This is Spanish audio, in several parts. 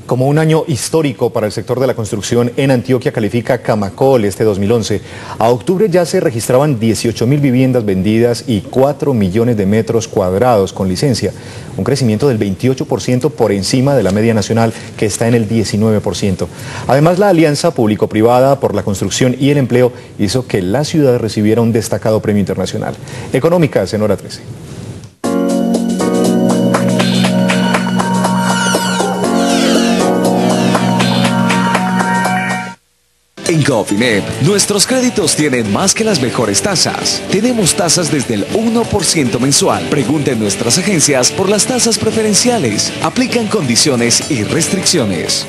Como un año histórico para el sector de la construcción en Antioquia califica Camacol este 2011. A octubre ya se registraban 18.000 viviendas vendidas y 4 millones de metros cuadrados con licencia, un crecimiento del 28% por encima de la media nacional que está en el 19%. Además, la Alianza Público-Privada por la Construcción y el Empleo hizo que la ciudad recibiera un destacado premio internacional. Económicas en Hora 13. En Cofinep, nuestros créditos tienen más que las mejores tasas. Tenemos tasas desde el 1% mensual. Pregunte en nuestras agencias por las tasas preferenciales. Aplican condiciones y restricciones.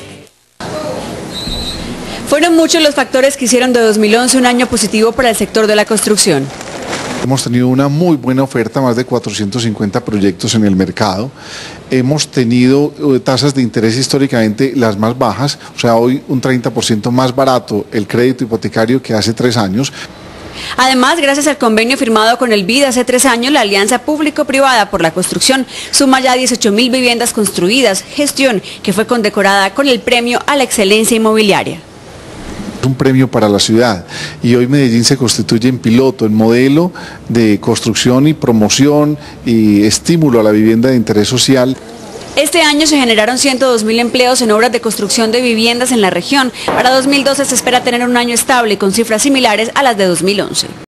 Fueron muchos los factores que hicieron de 2011 un año positivo para el sector de la construcción. Hemos tenido una muy buena oferta, más de 450 proyectos en el mercado. Hemos tenido tasas de interés históricamente las más bajas, o sea, hoy un 30% más barato el crédito hipotecario que hace 3 años. Además, gracias al convenio firmado con el BID hace 3 años, la Alianza Público-Privada por la Construcción suma ya 18.000 viviendas construidas, gestión que fue condecorada con el premio a la excelencia inmobiliaria. Un premio para la ciudad y hoy Medellín se constituye en piloto, en modelo de construcción y promoción y estímulo a la vivienda de interés social. Este año se generaron 102.000 empleos en obras de construcción de viviendas en la región. Para 2012 se espera tener un año estable con cifras similares a las de 2011.